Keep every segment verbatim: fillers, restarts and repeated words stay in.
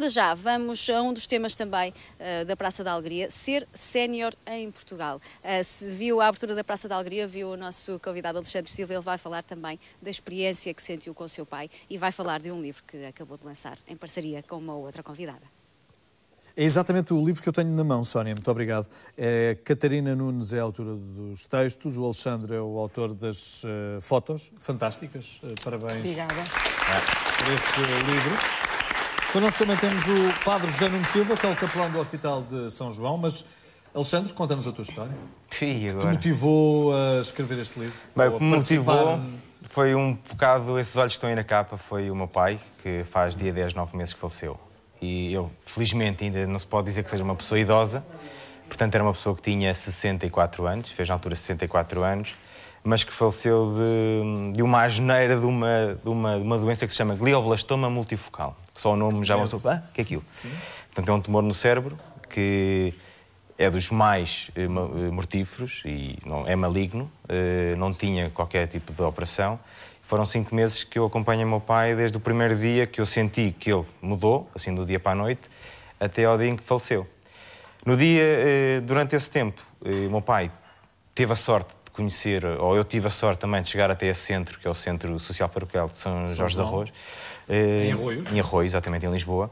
para já, vamos a um dos temas também uh, da Praça da Alegria, ser sénior em Portugal. Uh, se viu a abertura da Praça da Alegria, viu o nosso convidado Alexandre Silva, ele vai falar também da experiência que sentiu com o seu pai e vai falar de um livro que acabou de lançar em parceria com uma outra convidada. É exatamente o livro que eu tenho na mão, Sónia, muito obrigado. É, Catarina Nunes é a autora dos textos, o Alexandre é o autor das uh, fotos, fantásticas, uh, parabéns. Obrigada. Por este livro. Connosco também temos o Padre José Nuno Silva, que é o capelão do Hospital de São João, mas, Alexandre, conta-nos a tua história. E agora? O que te motivou a escrever este livro? Bem, o que me motivou foi um bocado, esses olhos que estão aí na capa, foi o meu pai, que faz dia dez, nove meses que faleceu. E ele, felizmente, ainda não se pode dizer que seja uma pessoa idosa, portanto era uma pessoa que tinha sessenta e quatro anos, fez na altura sessenta e quatro anos, mas que faleceu de, de uma asneira de uma, de, uma, de uma doença que se chama glioblastoma multifocal, que só o nome já mostrou, ah, o que é aquilo? Sim. Portanto é um tumor no cérebro que é dos mais eh, mortíferos e não, é maligno, eh, não tinha qualquer tipo de operação. Foram cinco meses que eu acompanho o meu pai desde o primeiro dia que eu senti que ele mudou, assim do dia para a noite, até ao dia em que faleceu. No dia, durante esse tempo, o meu pai teve a sorte de conhecer, ou eu tive a sorte também de chegar até esse centro, que é o Centro Social Paroquial de São Jorge de Arroz. Em Arroios? Em Arroios, exatamente, em Lisboa.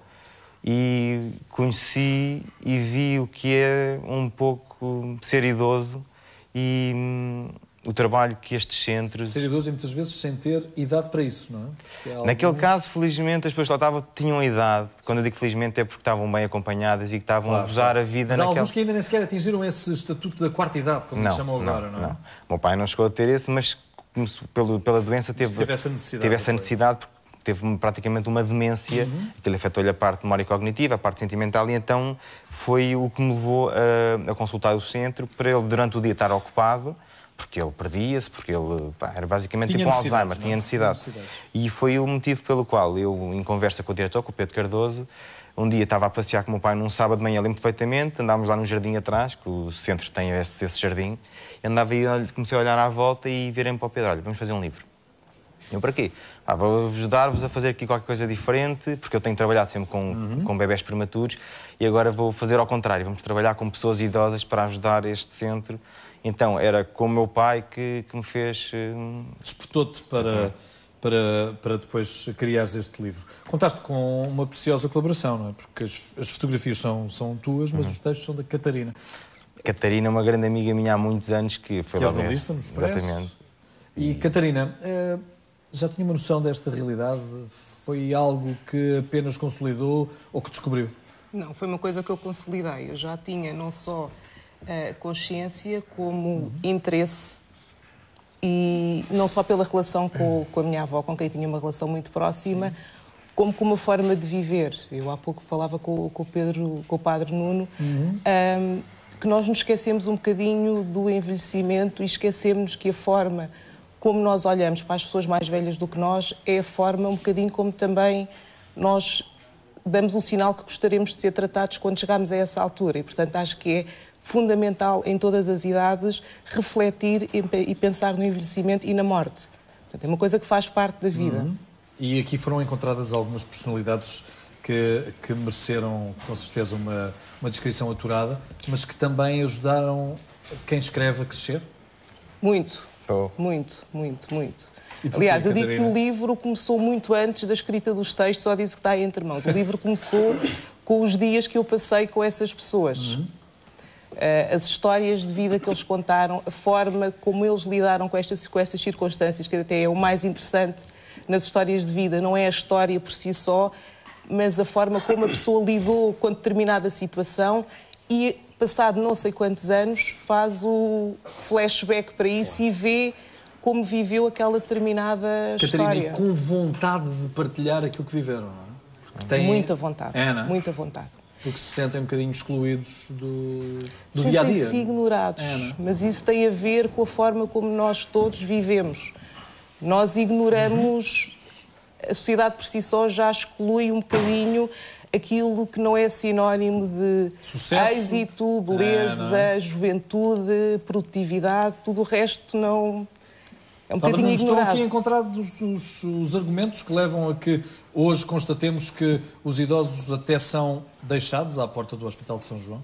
E conheci e vi o que é um pouco ser idoso e hum, o trabalho que estes centros... Ser idoso e muitas vezes sem ter idade para isso, não é? Alguns... Naquele caso, felizmente, as pessoas que lá estavam tinham idade. Sim. Quando eu digo felizmente é porque estavam bem acompanhadas e que estavam claro, a gozar claro. a vida Mas naquela... há alguns que ainda nem sequer atingiram esse estatuto da quarta idade, como não, se chamam não, agora, não é? Não. O meu pai não chegou a ter esse, mas pelo, pela doença teve, teve essa necessidade. Teve essa necessidade porque teve praticamente uma demência, uhum. que lhe afetou-lhe a parte de memória cognitiva, a parte sentimental, e então foi o que me levou a, a consultar o centro para ele, durante o dia, estar ocupado, porque ele perdia-se, porque ele pá, era basicamente tinha tipo um Alzheimer, não? tinha necessidade. Tinha e foi o motivo pelo qual eu, em conversa com o diretor, com o Pedro Cardoso, um dia estava a passear com o meu pai num sábado de manhã, lembro perfeitamente, andávamos lá no jardim atrás, que o centro tem esse, esse jardim, e andava e comecei a olhar à volta e virei-me para o Pedro, olha, vamos fazer um livro. Eu, para quê? Ah, vou ajudar-vos a fazer aqui qualquer coisa diferente, porque eu tenho trabalhado sempre com, uhum. com bebés prematuros, e agora vou fazer ao contrário, vamos trabalhar com pessoas idosas para ajudar este centro. Então, era com o meu pai que, que me fez... Uh... Despertou-te para, para, para depois criares este livro. Contaste com uma preciosa colaboração, não é? Porque as, as fotografias são, são tuas, mas uhum. os textos são da Catarina. A Catarina é uma grande amiga minha há muitos anos que foi que lá é jornalista no Expresso. Exatamente. E, e Catarina, já tinha uma noção desta realidade? Foi algo que apenas consolidou ou que descobriu? Não, foi uma coisa que eu consolidei. Eu já tinha não só a consciência como uhum. interesse, e não só pela relação com, com a minha avó, com quem tinha uma relação muito próxima, sim. como com uma forma de viver. Eu há pouco falava com, com o Pedro, com o Padre Nuno, uhum. um, que nós nos esquecemos um bocadinho do envelhecimento e esquecemos que a forma como nós olhamos para as pessoas mais velhas do que nós é a forma um bocadinho como também nós damos um sinal que gostaríamos de ser tratados quando chegarmos a essa altura. E, portanto, acho que é fundamental em todas as idades refletir e pensar no envelhecimento e na morte. Portanto, é uma coisa que faz parte da vida. Uhum. E aqui foram encontradas algumas personalidades que, que mereceram, com certeza, uma, uma descrição aturada, mas que também ajudaram quem escreve a crescer? Muito, oh. muito, muito, muito. Aliás, eu digo que o livro começou muito antes da escrita dos textos, só diz que está entre mãos. O livro começou com os dias que eu passei com essas pessoas. Uhum. As histórias de vida que eles contaram, a forma como eles lidaram com estas, com estas circunstâncias, que até é o mais interessante nas histórias de vida, não é a história por si só, mas a forma como a pessoa lidou com determinada situação e, passado não sei quantos anos, faz o flashback para isso e vê como viveu aquela determinada Catarina, história. E com vontade de partilhar aquilo que viveram, não é? Porque têm... Muita vontade, é, não é? muita vontade. Porque se sentem um bocadinho excluídos do, do dia-a-dia. Sentem-se ignorados, é, mas isso tem a ver com a forma como nós todos vivemos. Nós ignoramos, uhum. a sociedade por si só já exclui um bocadinho aquilo que não é sinónimo de sucesso, êxito, beleza, é, juventude, produtividade, tudo o resto não... é um Padre bocadinho Nunes, estão ignorado. aqui encontrados os, os argumentos que levam a que hoje constatemos que os idosos até são deixados à porta do Hospital de São João?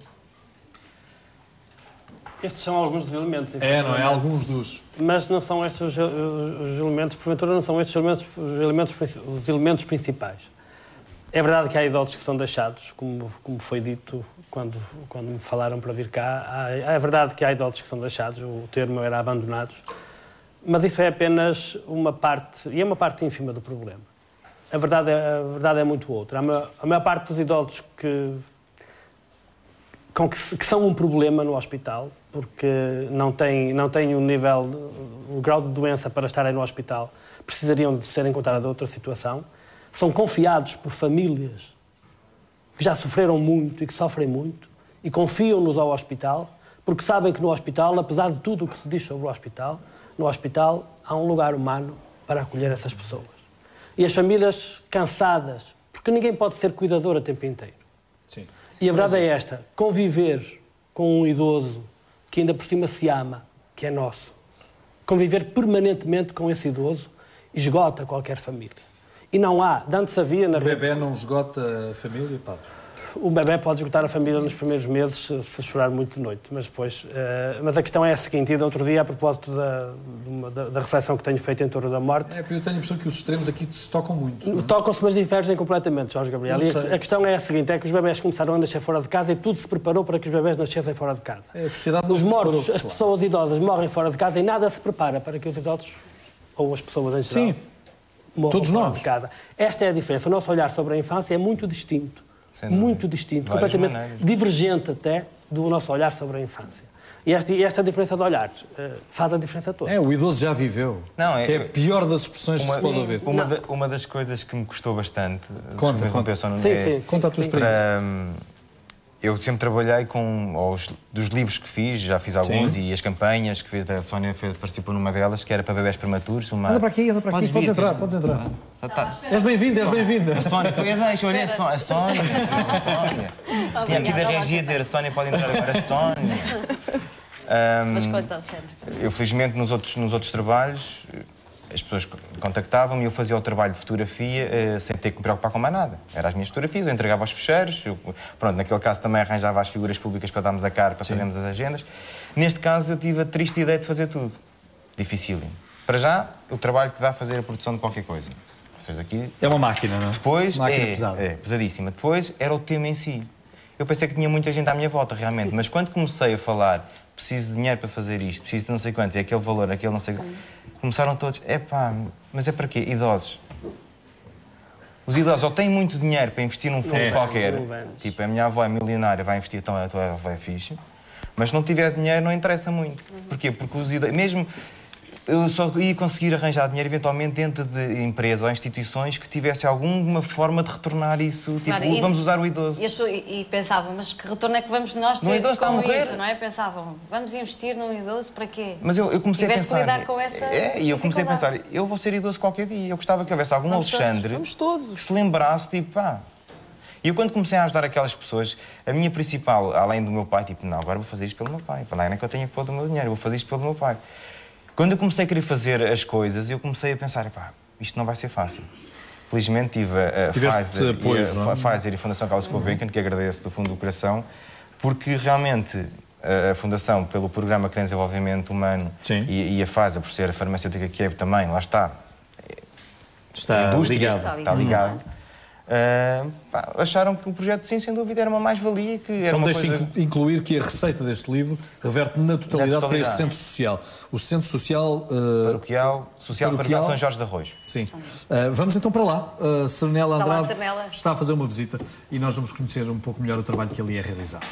Estes são alguns dos elementos. É, não é? Alguns dos. Mas não são estes os, os elementos, porventura não são estes elementos, os, elementos, os elementos principais. É verdade que há idosos que são deixados, como, como foi dito quando, quando me falaram para vir cá. Há, é verdade que há idosos que são deixados, o termo era abandonados, mas isso é apenas uma parte, e é uma parte ínfima do problema. A verdade é, a verdade é muito outra. A maior, a maior parte dos idosos que, com que, que são um problema no hospital, porque não têm, não têm o nível, o grau de doença para estarem no hospital, precisariam de ser encontrados em outra situação, são confiados por famílias que já sofreram muito e que sofrem muito e confiam-nos ao hospital, porque sabem que no hospital, apesar de tudo o que se diz sobre o hospital, no hospital há um lugar humano para acolher essas pessoas. E as famílias cansadas, porque ninguém pode ser cuidador a tempo inteiro. Sim. E a verdade é esta, conviver com um idoso que ainda por cima se ama, que é nosso, conviver permanentemente com esse idoso esgota qualquer família. E não há, de antes havia... Na O bebê não esgota a família, padre? O bebê pode esgotar a família nos primeiros meses se, se chorar muito de noite, mas depois... Uh, mas a questão é a seguinte, e de outro dia, a propósito da, da, da reflexão que tenho feito em torno da morte... É, porque eu tenho a impressão que os extremos aqui se tocam muito. Tocam-se, mas divergem completamente, Jorge Gabriel. E a, a questão é a seguinte, é que os bebés começaram a nascer fora de casa e tudo se preparou para que os bebés nascessem fora de casa. É, a sociedade os mortos, preparou, as claro. pessoas idosas morrem fora de casa e nada se prepara para que os idosos, ou as pessoas em geral... Sim. Todos nós. De casa. Esta é a diferença. O nosso olhar sobre a infância é muito distinto. Muito distinto. Várias completamente maneiras. Divergente até do nosso olhar sobre a infância. E esta, esta diferença de olhar uh, faz a diferença toda. É, o idoso já viveu. Não, é, que é a pior das expressões uma, que se pode ouvir. Uma, da, uma das coisas que me custou bastante... Conta, conta. Só no, sim, é, sim, conta a tua experiência. Para, hum, eu sempre trabalhei com... Os, dos livros que fiz, já fiz alguns, sim. E as campanhas que fiz, a Sónia fez, participou numa delas, que era para bebés prematuros. Uma... Anda para aqui, anda para aqui. Podes, podes entrar, podes entrar. Ah, tá. És bem-vinda, és bem-vinda. A Sónia foi a deixa, olha, a Sónia. A Sónia. A Sónia. Tinha aqui da regia dizer, a Sónia pode entrar agora, a Sónia. Um, Mas conta, Alexandre. Eu, felizmente, nos outros, nos outros trabalhos, as pessoas contactavam-me e eu fazia o trabalho de fotografia uh, sem ter que me preocupar com mais nada. Eram as minhas fotografias, eu entregava aos fecheiros, eu, pronto, naquele caso também arranjava as figuras públicas para darmos a cara, para Sim. fazermos as agendas. Neste caso, eu tive a triste ideia de fazer tudo. Dificílimo. Para já, o trabalho que dá a fazer a produção de qualquer coisa. Vocês aqui... É uma máquina, não é? Depois, máquina é, pesada. é pesadíssima. Depois, era o tema em si. Eu pensei que tinha muita gente à minha volta, realmente, mas quando comecei a falar preciso de dinheiro para fazer isto, preciso de não sei quantos, e aquele valor, aquele não sei... Começaram todos, é pá, mas é para quê? Idosos. Os idosos ou têm muito dinheiro para investir num fundo é. qualquer, tipo, a minha avó é milionária, vai investir, então a tua avó é fixe, mas se não tiver dinheiro não interessa muito. Porquê? Porque os idosos, mesmo... Eu só ia conseguir arranjar dinheiro, eventualmente, dentro de empresas ou instituições que tivessem alguma forma de retornar isso. Tipo, claro, e, vamos usar o idoso. E, e, e pensavam, mas que retorno é que vamos nós ter idoso com está a isso, não é? Pensavam, vamos investir num idoso para quê? Mas eu, eu comecei Tiveste a pensar... lidar com essa é, e eu comecei a pensar, eu vou ser idoso qualquer dia. Eu gostava que houvesse algum vamos Alexandre todos. Vamos todos. que se lembrasse, tipo, pá... E eu, quando comecei a ajudar aquelas pessoas, a minha principal, além do meu pai, tipo, não, agora vou fazer isto pelo meu pai. Para lá não é que eu tenho que pôr do meu dinheiro, vou fazer isto pelo meu pai. Quando eu comecei a querer fazer as coisas, eu comecei a pensar, pá, isto não vai ser fácil. Felizmente tive a, a, Pfizer, apoio, e a, a Pfizer e a Fundação Carlos Gulbenkian, que agradeço do fundo do coração, porque realmente a, a Fundação, pelo programa que tem desenvolvimento humano, e, e a Pfizer, por ser a farmacêutica que é também, lá está, está indústria, ligado. Está ligado. Uh, pá, acharam que o projeto, sim, sem dúvida, era uma mais-valia. Que era então uma deixem coisa... incluir que a receita deste livro reverte na totalidade, na totalidade. para este centro social. O centro social... Uh, paroquial, social paroquial São Jorge de Arroios. Sim. Uh, vamos então para lá. Uh, Serenela Andrade lá, Serenela. está a fazer uma visita e nós vamos conhecer um pouco melhor o trabalho que ali é realizado.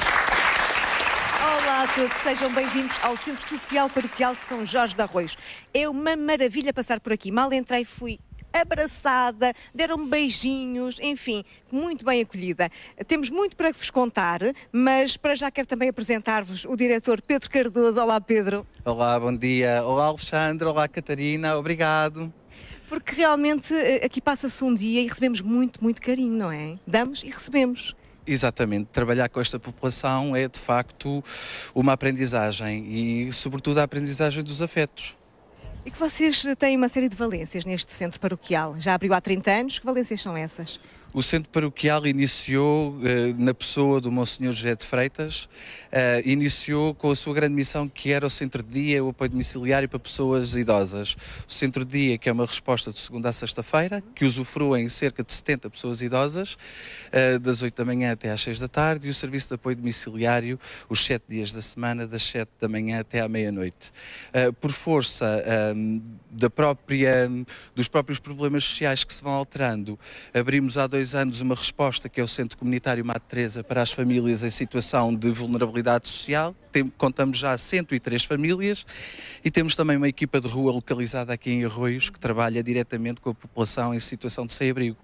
Olá a todos, sejam bem-vindos ao Centro Social Paroquial de São Jorge de Arroios. É uma maravilha passar por aqui. Mal entrei, fui abraçada, deram-me beijinhos, enfim, muito bem acolhida. Temos muito para vos contar, mas para já quero também apresentar-vos o diretor Pedro Cardoso. Olá, Pedro. Olá, bom dia. Olá, Alexandre. Olá, Catarina. Obrigado. Porque realmente aqui passa-se um dia e recebemos muito, muito carinho, não é? Damos e recebemos. Exatamente. Trabalhar com esta população é, de facto, uma aprendizagem e, sobretudo, a aprendizagem dos afetos. E que vocês têm uma série de valências neste centro paroquial. Já abriu há trinta anos. Que valências são essas? O centro paroquial iniciou uh, na pessoa do Monsenhor José de Freitas, uh, iniciou com a sua grande missão, que era o centro de dia, o apoio domiciliário para pessoas idosas. O centro de dia, que é uma resposta de segunda a sexta-feira, que usufruem cerca de setenta pessoas idosas, uh, das oito da manhã até às seis da tarde, e o serviço de apoio domiciliário, os sete dias da semana, das sete da manhã até à meia-noite. Uh, por força um, da própria, dos próprios problemas sociais que se vão alterando, abrimos há dois anos uma resposta, que é o Centro Comunitário Madre Teresa, para as famílias em situação de vulnerabilidade social. Tem, contamos já cento e três famílias e temos também uma equipa de rua localizada aqui em Arroios, que trabalha diretamente com a população em situação de sem-abrigo.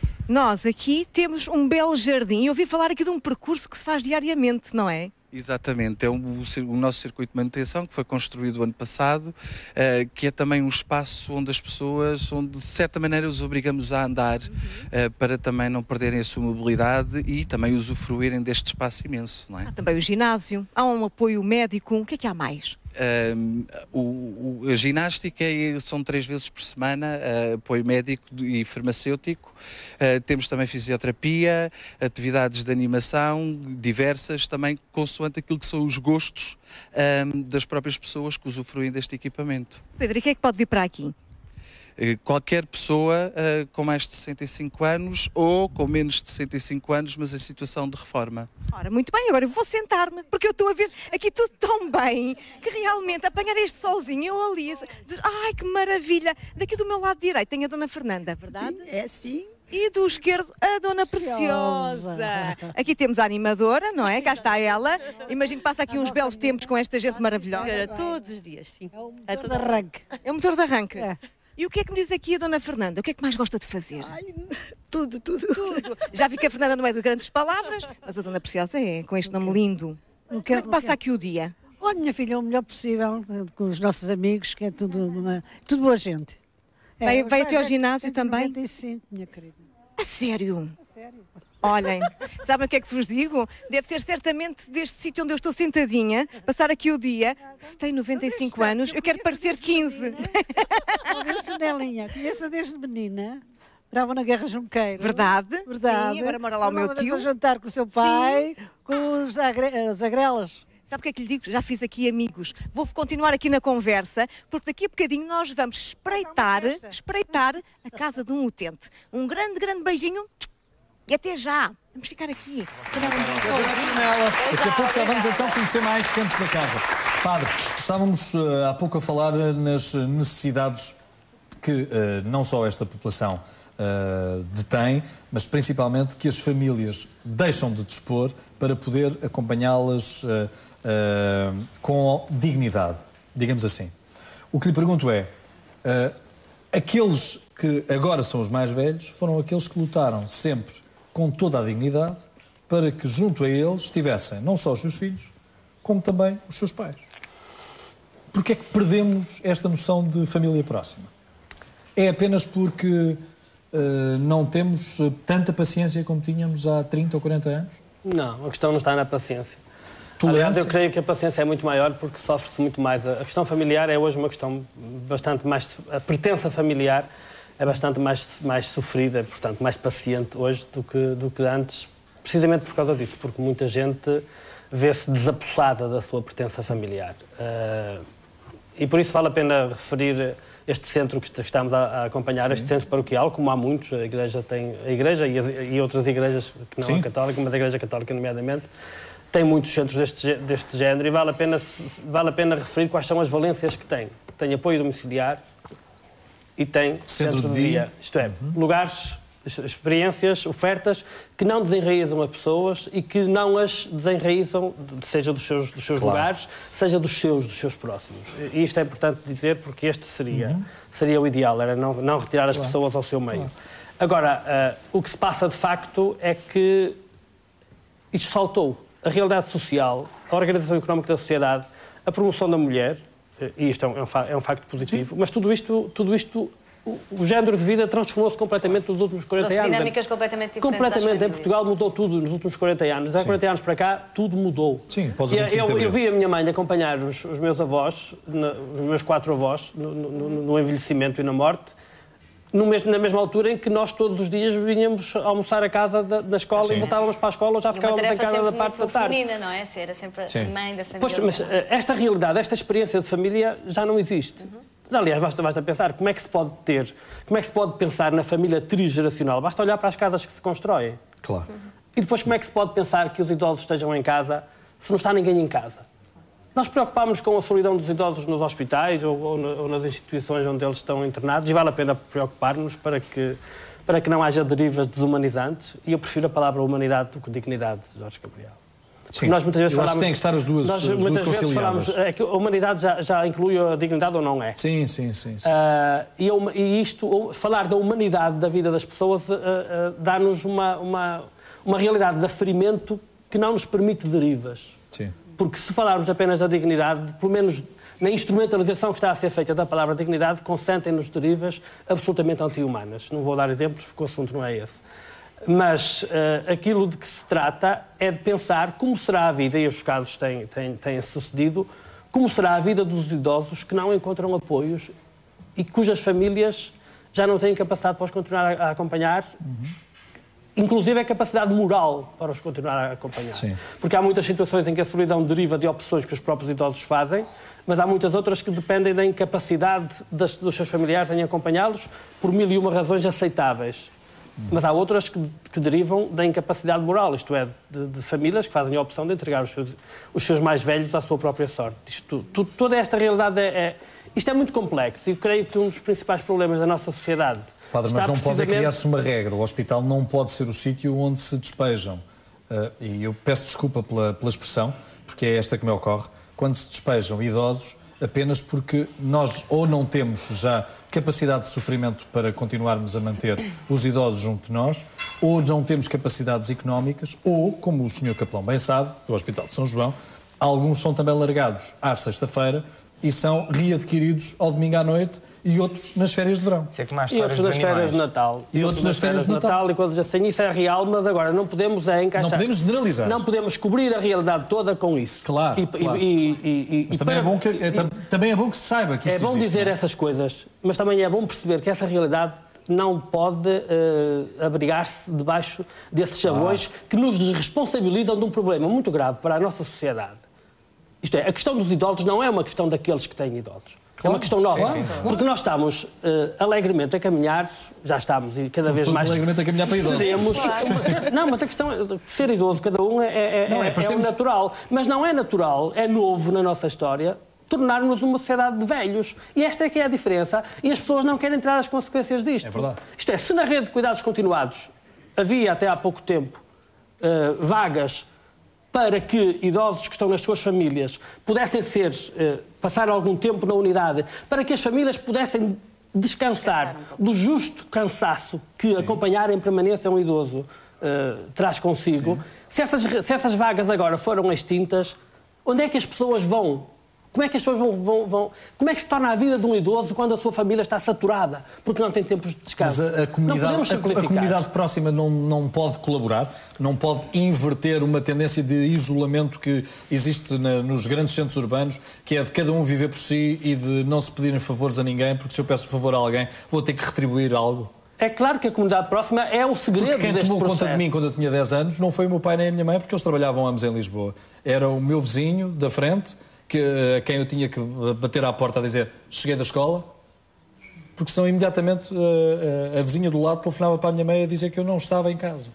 Nós aqui temos um belo jardim e ouvi falar aqui de um percurso que se faz diariamente, não é? Exatamente, é um, o nosso circuito de manutenção, que foi construído ano passado, uh, que é também um espaço onde as pessoas, onde de certa maneira os obrigamos a andar, uh, para também não perderem a sua mobilidade e também usufruírem deste espaço imenso, não é? Há também o ginásio, há um apoio médico, o que é que há mais? Um, o, o, a ginástica é, são três vezes por semana, uh, apoio médico e farmacêutico. Uh, temos também fisioterapia, atividades de animação diversas, também consoante aquilo que são os gostos um, das próprias pessoas que usufruem deste equipamento. Pedro, e quem é que pode vir para aqui? Qualquer pessoa uh, com mais de sessenta e cinco anos ou com menos de sessenta e cinco anos, mas em situação de reforma. Ora, muito bem, agora eu vou sentar-me, porque eu estou a ver aqui tudo tão bem, que realmente apanhar este solzinho, eu ali, diz, ai que maravilha, daqui do meu lado direito tem a Dona Fernanda, verdade? É sim. E do esquerdo, a Dona Preciosa. Aqui temos a animadora, não é? Cá está ela. Imagino que passa aqui uns belos tempos com esta gente maravilhosa. Era todos os dias, sim. É o motor de arranque. É o motor de arranque. É. E o que é que me diz aqui a Dona Fernanda? O que é que mais gosta de fazer? Ai, tudo, tudo, tudo. Já vi que a Fernanda não é de grandes palavras, mas a Dona Preciosa é, com este nome lindo. O que, Como é que passa aqui o dia? Olha, minha filha, o melhor possível, com os nossos amigos, que é tudo, uma, tudo boa gente. É, vai vai até ao ginásio também? noventa e cinco, minha querida. A sério? A sério. Olhem, sabem o que é que vos digo? Deve ser certamente deste sítio onde eu estou sentadinha, passar aqui o dia. Se tem noventa e cinco anos, eu quero parecer quinze. Conheço Nelinha, conheço desde menina. Morava na Guerra Junqueira. Verdade? Verdade. Sim, agora mora lá o meu tio. A jantar com o seu pai, sim, com os agre as agrelas. Sabe o que é que lhe digo? Já fiz aqui amigos. Vou continuar aqui na conversa, porque daqui a bocadinho nós vamos espreitar, espreitar a casa de um utente. Um grande, grande beijinho e até já. Vamos ficar aqui. Daqui a pouco já vamos então conhecer mais cantos da casa. Padre, estávamos uh, há pouco a falar nas necessidades que uh, não só esta população uh, detém, mas principalmente que as famílias deixam de dispor para poder acompanhá-las uh, uh, com dignidade, digamos assim. O que lhe pergunto é, uh, aqueles que agora são os mais velhos foram aqueles que lutaram sempre com toda a dignidade para que junto a eles estivessem não só os seus filhos, como também os seus pais. Porquê é que perdemos esta noção de família próxima? É apenas porque uh, não temos tanta paciência como tínhamos há trinta ou quarenta anos? Não, a questão não está na paciência. Tolerância? Aliás, eu creio que a paciência é muito maior porque sofre-se muito mais. A questão familiar é hoje uma questão bastante mais... A pertença familiar é bastante mais, mais sofrida, portanto, mais paciente hoje do que, do que antes, precisamente por causa disso, porque muita gente vê-se desapossada da sua pertença familiar. Uh, e por isso vale a pena referir este centro que estamos a acompanhar, sim, este centro paroquial, como há muitos, a Igreja tem, a Igreja e, as, e outras igrejas que não, sim, é católica, mas a Igreja Católica nomeadamente, tem muitos centros deste, deste género e vale a, pena, vale a pena referir quais são as valências que tem. Tem apoio domiciliar e tem centro, centro de dia. dia. Isto é, uhum, lugares, experiências, ofertas que não desenraizam as pessoas e que não as desenraizam, seja dos seus, dos seus claro. lugares, seja dos seus, dos seus próximos. E isto é importante dizer porque este seria, uhum, seria o ideal, era não, não retirar as claro. pessoas ao seu meio. Claro. Agora, uh, o que se passa de facto é que isto saltou. A realidade social, a organização económica da sociedade, a promoção da mulher, e isto é um, é um facto positivo, sim, mas tudo isto, tudo isto o, o género de vida transformou-se completamente nos últimos quarenta Trouxe anos. dinâmicas completamente diferentes. Completamente. Em Portugal mudou tudo nos últimos quarenta anos. Há Sim. quarenta anos para cá, tudo mudou. Sim, após o E vinte e cinco de eu, abril. eu vi a minha mãe acompanhar os, os meus avós, na, os meus quatro avós, no, no, no envelhecimento e na morte, no mesmo, na mesma altura em que nós todos os dias vinhamos almoçar a casa da, da escola Sim. e voltávamos para a escola ou já ficávamos em casa da parte da tarde. feminina, não é? Ser sempre Sim. a mãe da família. Pois, mas eh, esta realidade, esta experiência de família já não existe. Uhum. Aliás, basta, basta pensar como é que se pode ter, como é que se pode pensar na família trigeracional. Basta olhar para as casas que se constroem. Claro. Uhum. E depois como é que se pode pensar que os idosos estejam em casa se não está ninguém em casa? Nós preocupámos com a solidão dos idosos nos hospitais ou, ou, ou nas instituições onde eles estão internados e vale a pena preocupar-nos para que, para que não haja derivas desumanizantes. E eu prefiro a palavra humanidade do que dignidade, Jorge Gabriel. Sim. Nós muitas vezes Eu acho falamos, que tem que estar as duas, nós, as duas muitas vezes conciliadas. falamos é que a humanidade já, já inclui a dignidade ou não é? Sim, sim, sim. sim. Uh, e, eu, e isto, falar da humanidade da vida das pessoas, uh, uh, dá-nos uma, uma, uma realidade de aferimento que não nos permite derivas. Sim. Porque se falarmos apenas da dignidade, pelo menos na instrumentalização que está a ser feita da palavra dignidade, consentem-nos derivas absolutamente anti-humanas. Não vou dar exemplos porque o assunto não é esse. Mas uh, aquilo de que se trata é de pensar como será a vida, e os casos têm, têm, têm sucedido, como será a vida dos idosos que não encontram apoios e cujas famílias já não têm capacidade para os continuar a, a acompanhar, uhum. inclusive a capacidade moral para os continuar a acompanhar. Sim. Porque há muitas situações em que a solidão deriva de opções que os próprios idosos fazem, mas há muitas outras que dependem da incapacidade das, dos seus familiares em acompanhá-los por mil e uma razões aceitáveis. Mas há outras que, que derivam da incapacidade moral, isto é, de, de famílias que fazem a opção de entregar os seus, os seus mais velhos à sua própria sorte. Isto, tu, toda esta realidade é, é... Isto é muito complexo e creio que um dos principais problemas da nossa sociedade... Padre, mas não pode precisamente... criar-se uma regra. O hospital não pode ser o sítio onde se despejam. Uh, e eu peço desculpa pela, pela expressão, porque é esta que me ocorre, quando se despejam idosos apenas porque nós ou não temos já capacidade de sofrimento para continuarmos a manter os idosos junto de nós, ou não temos capacidades económicas, ou, como o senhor Capelão bem sabe, do Hospital de São João, alguns são também largados à sexta-feira e são readquiridos ao domingo à noite e outros nas férias de verão. Isso é como as E outros nas férias de Natal. E outros nas férias de Natal. E coisas assim. Isso é real, mas agora não podemos é encaixar... Não podemos generalizar. Não podemos cobrir a realidade toda com isso. Claro, e, claro. E, e, mas e, também, para... é bom que, é, também é bom que se saiba que É isso bom existe, dizer não é? essas coisas, mas também é bom perceber que essa realidade não pode uh, abrigar-se debaixo desses chavões ah. que nos desresponsabilizam de um problema muito grave para a nossa sociedade. Isto é, a questão dos idosos não é uma questão daqueles que têm idosos. Claro. É uma questão nossa. Claro, claro. Porque nós estamos uh, alegremente a caminhar, já estamos, e cada estamos vez todos mais... alegremente a caminhar para idosos. Seremos... Claro. Não, mas a questão é ser idoso, cada um é, é, não, é, é, parecemos... é o natural. Mas não é natural, é novo na nossa história, tornar-nos uma sociedade de velhos. E esta é que é a diferença. E as pessoas não querem entrar as consequências disto. É verdade. Isto é, se na rede de cuidados continuados havia até há pouco tempo uh, vagas para que idosos que estão nas suas famílias pudessem ser, uh, passar algum tempo na unidade, para que as famílias pudessem descansar um do justo cansaço que Sim. acompanhar em permanência um idoso uh, traz consigo. Se essas, se essas vagas agora foram extintas, onde é que as pessoas vão? Como é que as pessoas vão, vão, vão... Como é que se torna a vida de um idoso quando a sua família está saturada? Porque não tem tempos de descanso. Mas a, a, comunidade, a, a comunidade próxima não, não pode colaborar? Não pode inverter uma tendência de isolamento que existe na, nos grandes centros urbanos, que é de cada um viver por si e de não se pedirem favores a ninguém, porque se eu peço favor a alguém, vou ter que retribuir algo? É claro que a comunidade próxima é o segredo porque quem deste tomou processo. conta de mim quando eu tinha dez anos não foi o meu pai nem a minha mãe, porque eles trabalhavam ambos em Lisboa. Era o meu vizinho da frente, que, a quem eu tinha que bater à porta a dizer cheguei da escola, porque senão imediatamente a, a, a vizinha do lado telefonava para a minha mãe a dizer que eu não estava em casa.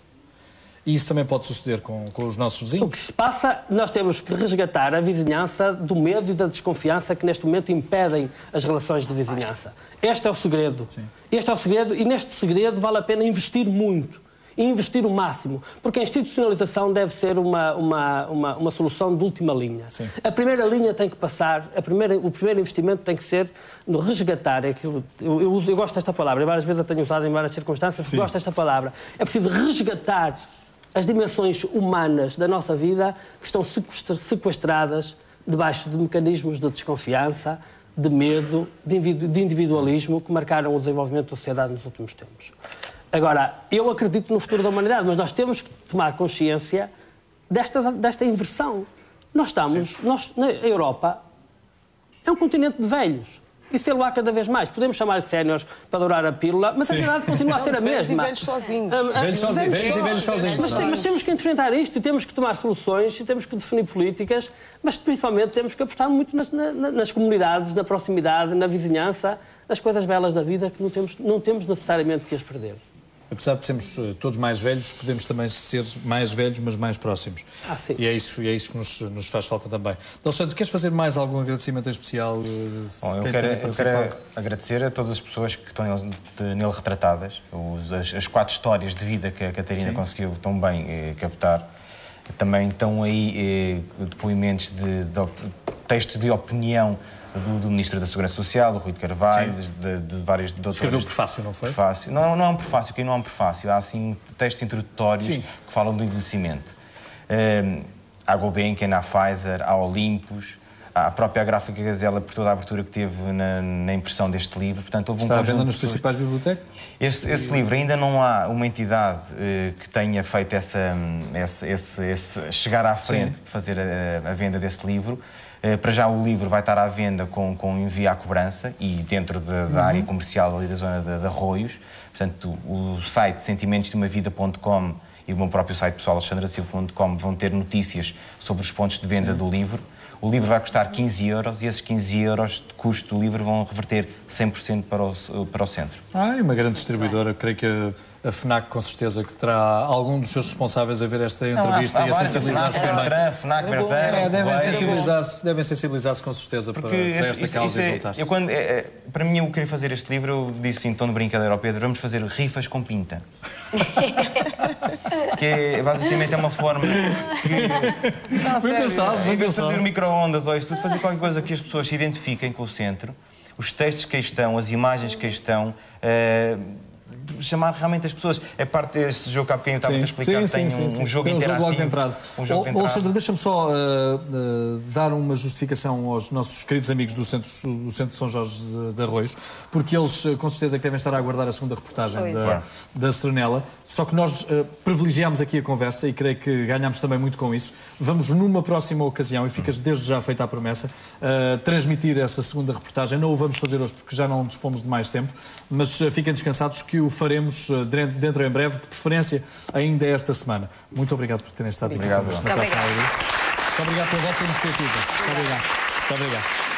E isso também pode suceder com, com os nossos vizinhos. O que se passa, nós temos que resgatar a vizinhança do medo e da desconfiança que neste momento impedem as relações de vizinhança. Este é o segredo. Sim. Este é o segredo e neste segredo vale a pena investir muito. E investir o máximo, porque a institucionalização deve ser uma, uma, uma, uma solução de última linha. Sim. A primeira linha tem que passar, a primeira, o primeiro investimento tem que ser no resgatar aquilo. Eu, eu, uso, eu gosto desta palavra, várias vezes a tenho usado em várias circunstâncias, Sim. gosto desta palavra. É preciso resgatar as dimensões humanas da nossa vida que estão sequestradas debaixo de mecanismos de desconfiança, de medo, de individualismo que marcaram o desenvolvimento da sociedade nos últimos tempos. Agora, eu acredito no futuro da humanidade, mas nós temos que tomar consciência desta, desta inversão. Nós estamos, nós, na Europa, é um continente de velhos. E ser lá cada vez mais. Podemos chamar de séniores para dourar a pílula, mas Sim. a verdade continua a ser a mesma. E velhos sozinhos. Velhos sozinhos. Velhos e velhos sozinhos. Mas, mas temos que enfrentar isto e temos que tomar soluções e temos que definir políticas, mas principalmente temos que apostar muito nas, na, nas comunidades, na proximidade, na vizinhança, nas coisas belas da vida que não temos, não temos necessariamente que as perder. Apesar de sermos uh, todos mais velhos, podemos também ser mais velhos, mas mais próximos. Ah, sim. E é isso, e é isso que nos, nos faz falta também. Alexandre, queres fazer mais algum agradecimento especial? Uh, Bom, eu, quero, eu quero agradecer a todas as pessoas que estão nele, de, nele retratadas, os, as, as quatro histórias de vida que a Catarina sim. conseguiu tão bem eh, captar. Também estão aí eh, depoimentos de, de, de textos de opinião Do, do Ministro da Segurança Social, do Rui de Carvalho, de, de, de vários doutores. Escreveu um prefácio, não foi? Prefácio. Não, não é um prefácio, aqui não é um prefácio. Há, assim, textos introdutórios Sim. que falam do envelhecimento. Um, há a Gulbenkian, há a Pfizer, há a Olympus, há a própria Gráfica Gazela, por toda a abertura que teve na, na impressão deste livro. Portanto, houve um Está à venda nas principais bibliotecas? Esse, esse livro, ainda não há uma entidade uh, que tenha feito essa, esse, esse, esse chegar à frente Sim. de fazer a, a venda deste livro. Uh, para já o livro vai estar à venda com, com envio à cobrança e dentro de, da uhum. área comercial ali da zona de, de Arroios. Portanto, o, o site sentimentos de uma vida ponto com e o meu próprio site pessoal, alexandra silva ponto com, vão ter notícias sobre os pontos de venda Sim. do livro. O livro vai custar quinze euros e esses quinze euros de custo do livro vão reverter cem por cento para o, para o centro. Ah, é uma grande distribuidora. Creio que a, a FNAC, com certeza, que terá algum dos seus responsáveis a ver esta entrevista não, há, e a sensibilizar-se também. FNAC, FNAC, Bertrand, é, devem sensibilizar-se, devem sensibilizar-se com certeza para, para esta isso, causa isso é, e juntar-se. Eu, quando, é, para mim, eu queria fazer este livro, eu disse em tom de brincadeira ao Pedro, vamos fazer rifas com pinta. Que é, basicamente é uma forma que... Não, bem pensado, bem pensado. Fazer micro-ondas ou isso tudo, fazer qualquer coisa que as pessoas se identifiquem com o centro, os textos que aí estão, as imagens que aí estão, uh, chamar realmente as pessoas. É parte desse jogo que há bocadinho eu estava a explicar, sim, tem sim, um, sim, um jogo tem um interativo. Jogo logo de entrada. Um jogo de entrada. Alexandre, deixa-me só uh, uh, dar uma justificação aos nossos queridos amigos do Centro, do Centro de São Jorge de, de Arroios, porque eles, uh, com certeza, que devem estar a aguardar a segunda reportagem da, é. da Serenela. Só que nós uh, privilegiámos aqui a conversa e creio que ganhámos também muito com isso. Vamos, numa próxima ocasião, e ficas desde já feita a promessa, uh, transmitir essa segunda reportagem. Não o vamos fazer hoje porque já não dispomos de mais tempo, mas uh, fiquem descansados que o faremos uh, dentro em breve, de preferência ainda esta semana. Muito obrigado por terem estado aqui. Obrigado. Muito obrigado pela vossa iniciativa. Muito obrigado. Muito obrigado.